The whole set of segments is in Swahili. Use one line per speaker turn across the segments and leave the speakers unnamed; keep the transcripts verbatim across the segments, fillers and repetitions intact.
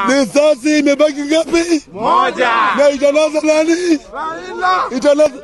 Risasi imebaki ngapi?
Moja.
Na italaza nani?
Raila.
Italaza.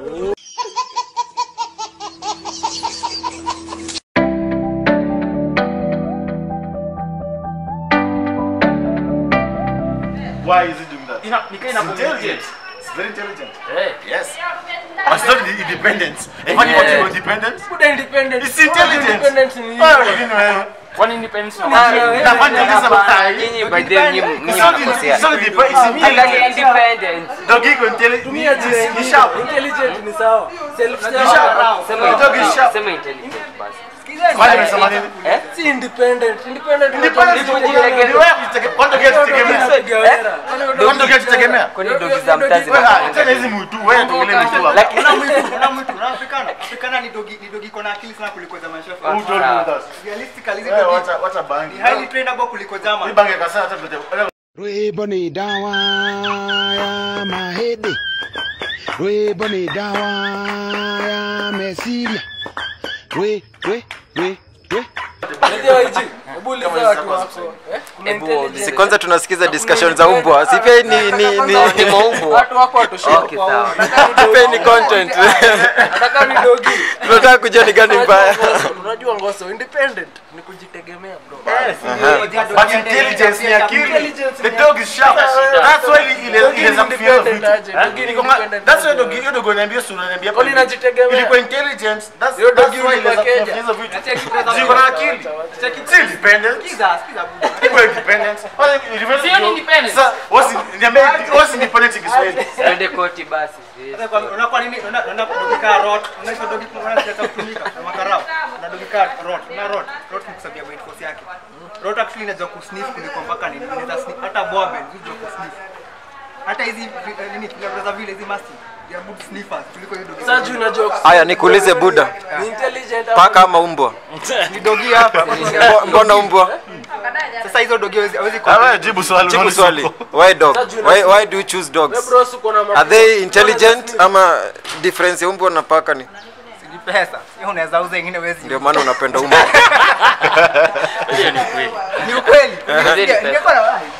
Why is he doing that?
Ina nikaina
intelligent. It's very intelligent.
Hey.
Yes. But it's not independent. If anybody was independent,
good independent.
It's intelligent.
Independent ni. One independence.
Na fanya kisa bakai.
Nyinyi by the nyinyi mnakosea.
It's not independent. Dogi ko intelligent.
Tumia jina
ni sharp.
Intelligent ni sawa. Self
sharp.
Sema
Dogi sharp.
sema intelligent basi.
Kwani unasema nini?
Eh? Si independent. Independent.
Independent ni wewe kujitegemea. Kwani dogi kujitegemea? Kwani dogi kujitegemea?
Kwani dogi za mtazi
tena hizi mtu wewe ndio ile mtu hapo.
Lakini una mtu, una mtu, una Afrikana. Afrikana ni dogi, ni dogi kona akili sana kuliko za mashafu.
Who told you that?
Realistically hizi
Wewe
dogi.
wacha wacha bangi.
Ni highly trainable kuliko German.
Hii bangi kasa hata vile.
Rwebo ni dawa ya mahedi. Rwebo ni dawa ya mesila. Rwe, rwe, rwe, rwe.
Ndio hichi. Hebu uliza watu wako. Eh?
Hebu si kwanza tunasikiza discussion za umbwa. Si pia ni ni ni maumbwa.
Watu wako watosheka.
Okay, sawa. Pia ni content.
Nataka ni dogi.
Tunataka kujua ni gani mbaya.
Unajua ngoso independent ni kujitegemea bro.
Yes.
But intelligence ni akili. The dog is sharp. That's why ile ile za kufia vitu. That's why dog hiyo dogo niambia sura niambia
Kwa linajitegemea.
Ilikuwa intelligence. That's
Hiyo dog
that's why ile za kufia hizo vitu. Ziko na akili. Si independent.
Kiza, kiza buda.
Iko independent.
Sio independent.
Sasa wasi niambia wasi independent in Kiswahili.
Twende koti basi.
Unakuwa nini? Unaenda dogi ka rot. Unaitwa dogi unataka kutumika na makarao. Na dogi ka rot. Na rot. Rot ni kusabia weight force yake. Rot actually inaweza kusniff kuliko mpaka nini. Inaweza sniff hata boabel hizo kusniff. Hata hizi nini tunaweza vile hizi masti. Ya good sniffers kuliko hiyo dogi.
Sasa unajua
Haya nikuulize Buda.
ni intelligent
Paka ama umbwa?
Ni dogi hapa.
Mbona umbwa?
Sasa hizo dogi hawezi hawezi
Ah, wewe jibu swali.
Jibu swali. Why dog? Why why do you choose
wewe
dogs?
bro uko na
Are they intelligent ama difference ya umbwa na paka ni?
ni pesa. Sio unaweza uza nyingine wezi.
Ndio maana unapenda umbwa.
hiyo ni kweli.
Ni ukweli. Ningekuwa na wahi.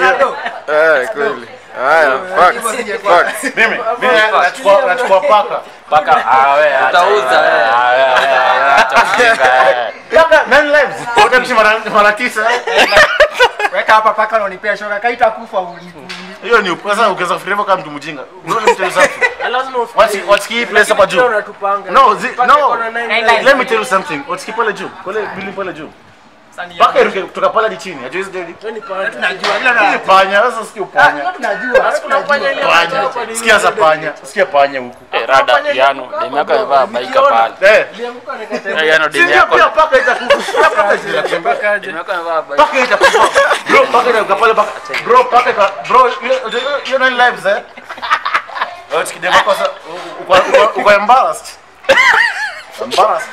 Eh, kweli. Haya, facts. Facts.
Mimi mimi nachukua nachukua paka.
Paka ah wewe
Utauza.
ah wewe acha ujinga.
Paka nine lives. Wote mara mara tisa.
Weka hapa paka unanipea shoka kaita kufa uni.
Hiyo ni sasa ukiweza forever kama mtu mjinga. Unaona mtu something.
Lazima
What's what's key place hapa juu? No, zi, no. Let me tell you something. What's key pale juu? Kule bili pale juu. Paka iruke kutoka pale hadi chini. Hajui hizo dedi.
Tunajua ila
Ni panya, sasa sikio panya.
tunajua.
Panya. Sikia sasa panya. Sikia panya huku.
Eh, rada piano demu yako amevaa baika pale.
Eh.
Piano demu
Sio
yako.
pia paka itakufa. Paka itakufa.
Demu yako amevaa baika.
Paka itakufa. Bro, paka itakufa pale paka. Bro, paka ika bro, you nine lives eh. What's key demo kosa uko uko embarrassed. Embarrassed.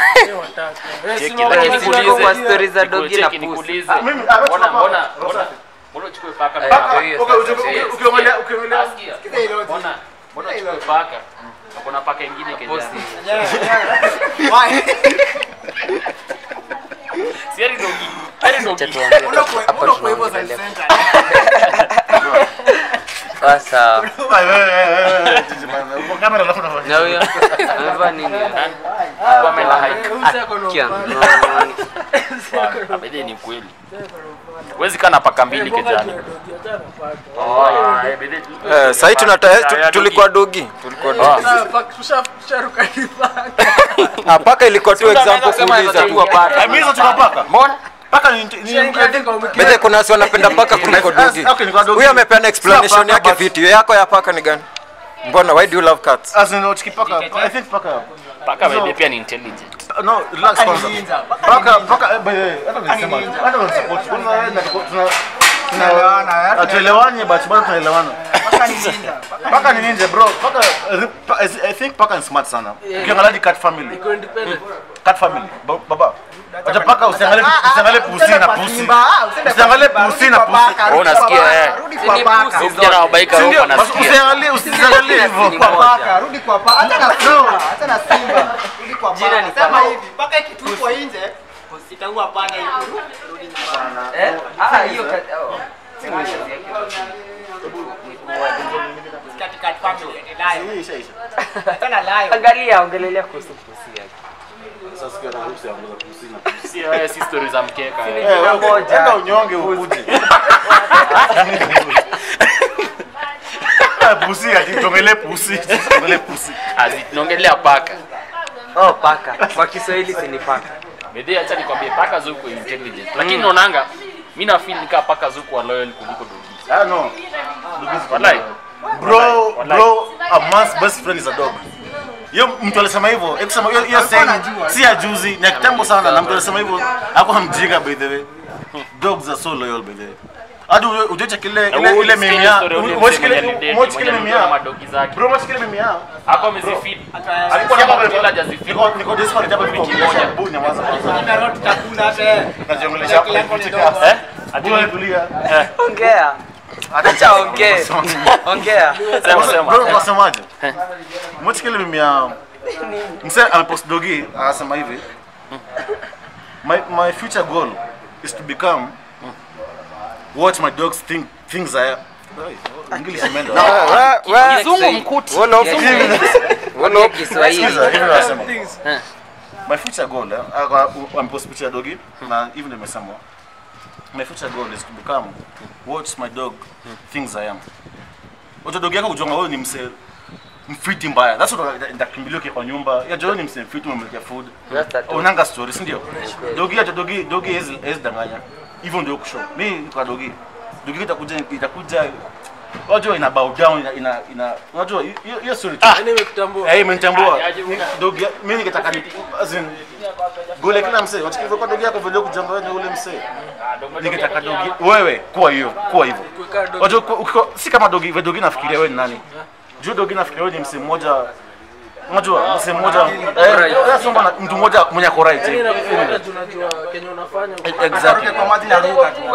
Lakini kuliko kwa stories za dogi na pusi.
Nikuulize.
Mimi
Mbona mbona mbona mbona uchukue paka?
ukiongelea ukiongelea
Sikiza hilo.
Mbona mbona uchukue paka? Kuna paka nyingine Kenya.
Why?
Siari dogi. Siari dogi.
Unakuwa unakuwa hivyo za center.
Sasa
Kwa kamera alafu nafanya.
na huyo amevaa nini?
Kwa mela hike.
Kia.
Abede ni kweli. Huwezi kana paka mbili kijana. Oh, abede.
Eh, sasa tunataka tulikuwa dogi. Tulikuwa dogi.
Tusharuka ni paka.
Ah, paka ilikuwa tu example kuuliza tu.
Mimi hizo tukapaka.
Mbona?
Paka ni
Bete kuna watu wanapenda paka kuliko dogi. Huyo amepeana explanation yake video yako ya paka ni gani? Mbona why do you love cats?
as in what paka. I think paka.
Paka bebe pia ni intelligent.
No, relax kwanza. Paka paka hata nisema. Hata unasupport. Tuna tuna atuelewanye but bado tunaelewana.
Paka ni ninja.
Paka ni ninja bro. Paka I think paka ni smart sana. Ukiangalia cat family.
Iko independent.
Cat family. Baba. Acha paka usiangalie usiangalie pusi na pusi. Usiangalie pusi na pusi.
Wewe unasikia eh?
Rudi kwa paka.
Ukijana wa baika
Ndio,
huko nasikia.
usiangalie usiangalie hivyo.
Kwa paka, rudi kwa paka. Hata na simba, hata na simba. Rudi kwa paka. Sema hivi, paka ikitupwa nje, itaua panya hivi. Rudi nyumbani.
Eh? Ah hiyo
Hii isha isha.
Angalia, ongelelea kuhusu pusi yake.
Sasa sikia na ruhusa ya pusi na pusi.
Si wewe si stories za mkeka.
Eh, wewe enda unyonge ukuje. Pusi ati tongele pusi, tongele pusi.
Azinaongelea paka.
Oh, paka. Kwa Kiswahili si ni paka.
Bedhi acha nikwambie paka zuko intelligent. Lakini unaonanga mimi na feel nika paka zuko loyal kuliko dogi.
Ah no. Dogi
Wallahi.
Bro, bro, a man's best friend is a dog. Yo mtu alisema hivyo, ekisema hiyo hiyo saying si ya juzi, ni kitambo sana na mtu alisema hivyo, hapo hamjinga by the way. Dogs are so loyal by the way. Hadi ujeche kile ile ile mimi ya. Mmoja kile mimi ya
madogi zake.
Bro, mmoja kile mimi ya.
Hapo amezifeed.
Alikuwa na
kama kila jazifeed.
Niko niko desperate hapa kwa moja. Bu nyamaza kwanza.
Ina road takuna hata.
Najiongelesha hapo kucheka.
Eh?
Adua tulia.
Ongea. Acha ongea. Ongea.
Sema sema.
Bro, unasemaje? Mmoja kile mimi ya. Mse amepost dogi anasema hivi. My my future goal is to become what my dogs think things I am. English imeenda.
Kizungu mkuti.
Wala
Wala Kiswahili.
My future goal, I'm post picture dogi na even nimesema. My future goal is to become what my dog thinks I am. Wacha dogi yako kujonga wewe ni mse mfiti mbaya. That's what nitakimbilia kwa nyumba. Ya John ni mse mfiti umemletea food. Unanga story, si ndio? Dogi ya dogi dogi is is danganya. Hivyo ndio kushow. Mimi kwa dogi. Dogi itakuja itakuja unajua ina bow down ina ina, ina unajua hiyo story tu.
Yaani nimekutambua.
Eh, imenitambua. Dogi mimi ningetaka ni as in gole kila mse. Wachikiva kwa dogi yako vile kujamba wewe ule mse. Ningetaka dogi wewe kuwa hiyo, kuwa hivyo. Unajua si kama dogi, vile dogi nafikiria wewe ni nani? Juu dogi nafikiria wewe ni mse mmoja. Unajua mse mmoja eh soma mtu mmoja mwenye ako right.
Tunajua Kenya unafanya.
Exactly.
Kwa maji na ruka tu.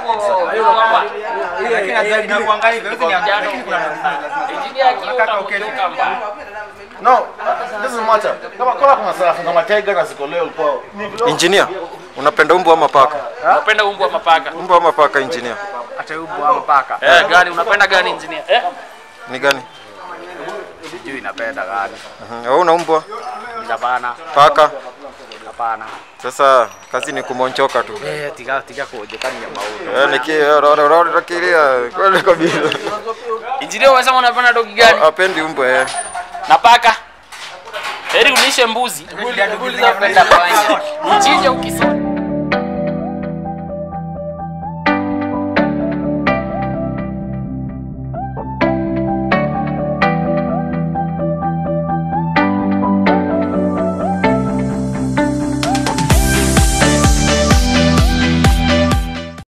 Lakini azali na kuangalia hivyo ni lakini kuna
Engineer akiuka mbaya.
No, doesn't matter. Kama kama kuna sarafu kama tiger na ziko leo kwa
Engineer, unapenda mbwa ama paka?
Unapenda mbwa ama paka?
Mbwa ama paka engineer?
hata mbwa ama paka.
Eh, gani unapenda gani engineer? Eh?
Ni gani?
Sijui napenda gani.
Mhm. Wewe una mbwa?
Hapana.
Paka?
Hapana.
Sasa kazi ni kumonchoka tu.
Eh, tiga tiga kuojekani ya maua.
Eh, niki rora rora kilia kweli kabisa.
Engineer unasema unapenda dogi gani?
Apendi mbwa eh.
Na paka? Heri unishe mbuzi.
Unapenda panya.
Mchinje ukisikia